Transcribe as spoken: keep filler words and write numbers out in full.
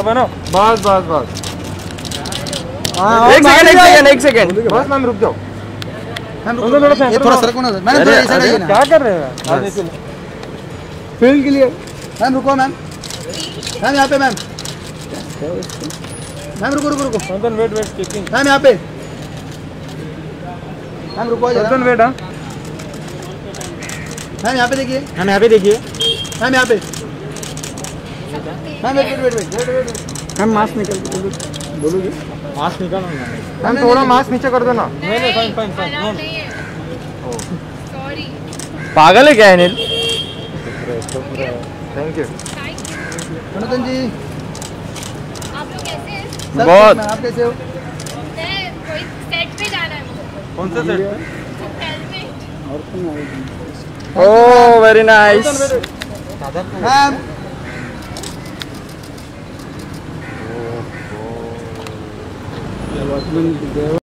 बनो बस बस बस एक सेकंड एक सेकंड एक सेकंड बस मैम रुक जाओ मैम थोड़ा ये थोड़ा सरक होना मैम, थोड़ा इस साइड आइए ना। क्या कर रहे हैं फील्ड के लिए मैम रुको मैम, मैम यहाँ पे मैम, मैम रुको रुको रुको वेट वेट चेकिंग मैम यहाँ पे, मैम रुको जरा वेट हां मैम यहाँ पे देखिए, मैम यहाँ पे देखिए मैम यहाँ पे, ma'am wait wait wait wait wait ma'am mask निकल बोलोगे मास्क निकालो ना मैम थोड़ा मास्क नीचे कर दो ना नहीं नहीं फाइन फाइन फाइन सॉरी पागल है क्या है नील थैंक यू मनोतन जी आप लोग कैसे हैं? सब बहुत। ठीक, मैम, आप कैसे हो? मैं कोई सेट पे जाना है मुझे कौन सा set helmet oh very nice ma'am